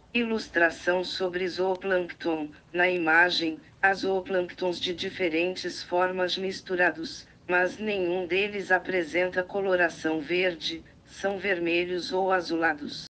Ilustração sobre zooplâncton. Na imagem, há zooplânctons de diferentes formas misturados, mas nenhum deles apresenta coloração verde, são vermelhos ou azulados.